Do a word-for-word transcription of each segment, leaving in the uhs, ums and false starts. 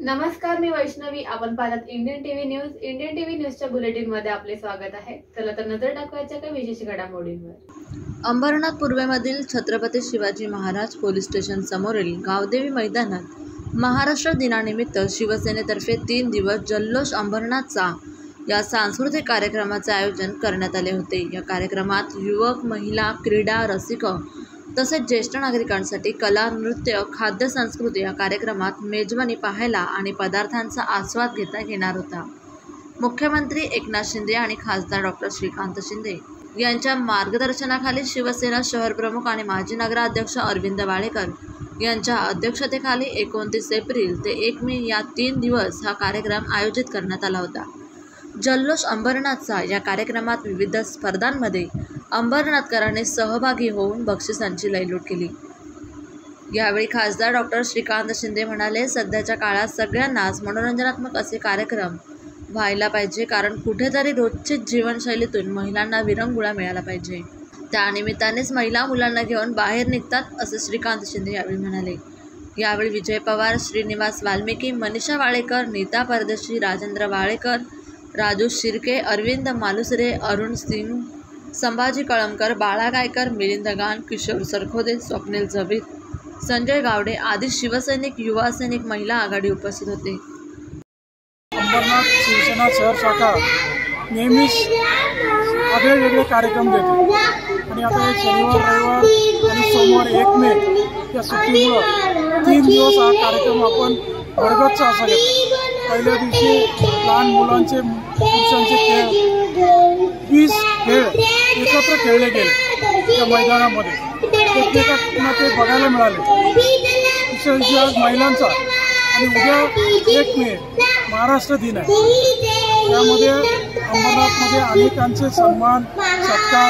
नमस्कार, मी वैष्णवी. आपण पाहतात Indian TV news. Indian TV न्यूजच्या बुलेटिन मध्ये आपले स्वागत आहे. चला तर नजर टाकवायच्या काही विशेष घडामोडींवर. अंबरनाथ पूर्वेमधील छत्रपती शिवाजी महाराज पोलीस स्टेशन समोरील गावदेवी मैदानात महाराष्ट्र दिनानिमित्त शिवसेनेतर्फे तीन दिवस जल्लोष अंबरनाथचा या सांस्कृतिक कार्यक्रमाचे आयोजन करण्यात आले होते. या कार्यक्रमात युवक, महिला, क्रीडा रसिक तसेच ज्येष्ठ नागरिकांसाठी कला, नृत्य, खाद्य संस्कृती या कार्यक्रमात मेजवानी पाहायला आणि पदार्थांचा आस्वाद घेता येणार होता. मुख्यमंत्री एकनाथ शिंदे आणि खासदार डॉक्टर श्रीकांत शिंदे यांच्या मार्गदर्शनाखाली शिवसेना शहरप्रमुख आणि माजी नगराध्यक्ष अरविंद वाळेकर यांच्या अध्यक्षतेखाली एकोणतीस एप्रिल ते एक मे या तीन दिवस हा कार्यक्रम आयोजित करण्यात आला होता. जल्लोष अंबरनाथचा या कार्यक्रमात विविध स्पर्धांमध्ये अंबरनाथकरांनी सहभागी होऊन बक्षिसांची लयलूट केली. यावेळी खासदार डॉक्टर श्रीकांत शिंदे म्हणाले, सध्याच्या काळात सगळ्यांनाच मनोरंजनात्मक असे कार्यक्रम व्हायला पाहिजे, कारण कुठेतरी रोजचीच जीवनशैलीतून महिलांना विरंगुळा मिळाला पाहिजे. त्यानिमित्तानेच महिला मुलांना घेऊन बाहेर निघतात असे श्रीकांत शिंदे यावेळी म्हणाले. यावेळी विजय पवार, श्रीनिवास वाल्मिकी, मनीषा वाळेकर, नीता परदेशी, राजेंद्र वाळेकर, राजू शिर्के, अरविंद मालुसरे, अरुण सिंग, संभाजी कळमकर, बाळा गायकर, मिलिंद गान, किशोर सरखोदे, स्वप्नील झबीर, संजय गावडे आदी शिवसैनिक, युवा सैनिक, महिला आघाडी उपस्थित होते. अंबरनाथ शिवसेना शहर शाखा नेहमीच वेगवेगळे कार्यक्रम देते आणि आता शनिवार, रविवार आणि सोमवार एक मे या सुट्टीमुळं तीन दिवस हा कार्यक्रम आपण भरगच्च असा घेतला. पहिल्या दिवशी लहान मुलांचे, पुरुषांचे खेळ, वीस खेळ एकत्र खेळले गेले त्या मैदानामध्ये. प्रत्येकांना ते बघायला मिळाले. दुसऱ्या दिवशी आज महिलांचा आणि उद्या एक मे महाराष्ट्र दिन आहे. त्यामध्ये अंबरनाथमध्ये अनेकांचे सन्मान, सत्कार,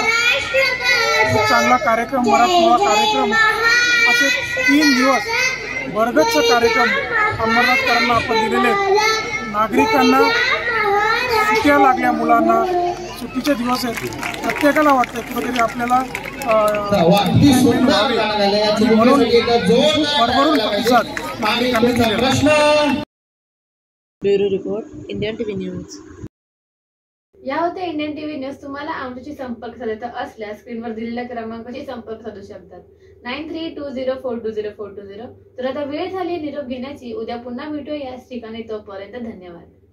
एक चांगला कार्यक्रम, मराठमोळा कार्यक्रम असे तीन दिवस भरगच्च कार्यक्रम अंबरनाथकरांना आपण दिलेले. नागरिकांना सुट्ट्या लागल्या, मुलांना सुट्टीचे दिवस आहेत. प्रत्येकाला वाटतं कुठेतरी आपल्याला म्हणून भरभरून प्रतिसाद नागरिकांनी दिलेला. Bureau report, Indian TV news. या होत्या इंडियन टीव्ही न्यूज. तुम्हाला आमच्याशी संपर्क साधायचा असल्यास स्क्रीनवर दिलेल्या क्रमांकाशी संपर्क साधू शकतात. Nine three two zero four two zero four two zero. तर आता वेळ झाली निरोप घेण्याची. उद्या पुन्हा भेटूया याच ठिकाणी. तोपर्यंत धन्यवाद.